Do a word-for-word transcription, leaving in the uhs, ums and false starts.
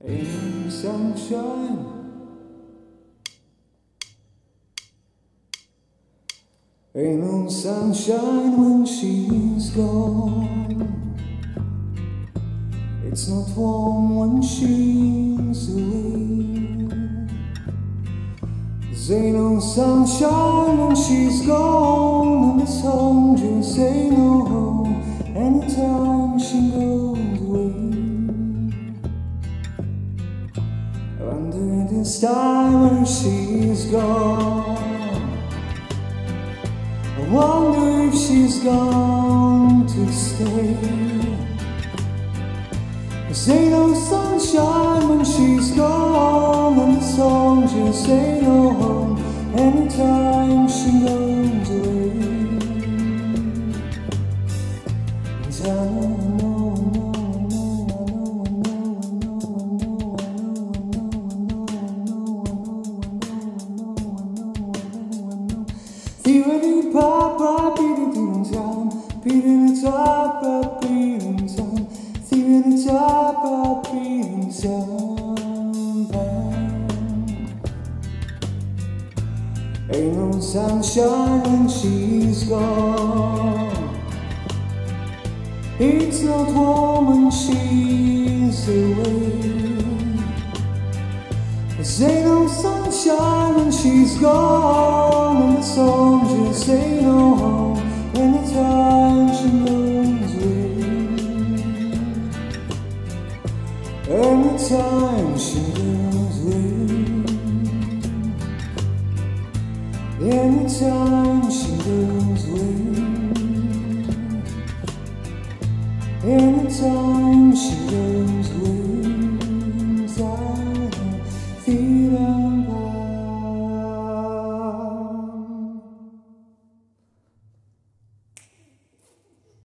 Ain't no sunshine, ain't no sunshine when she's gone. It's not warm when she's away. There's ain't no sunshine when she's gone, and this home just ain't no home anytime she goes away. Under this time when she's gone, I wonder if she's gone to stay. Cause ain't no sunshine when she's gone, and the song just ain't no home anytime she goes away. And I know, Beating papa, beating down, beating the top, up, beating down, beating the top, up, beating down. Ain't no sunshine when she's gone. It's not warm when she's away. There's ain't no sunshine when she's gone, and the song just ain't no home anytime she goes away. Anytime she goes away. Anytime she goes away. Anytime she goes away.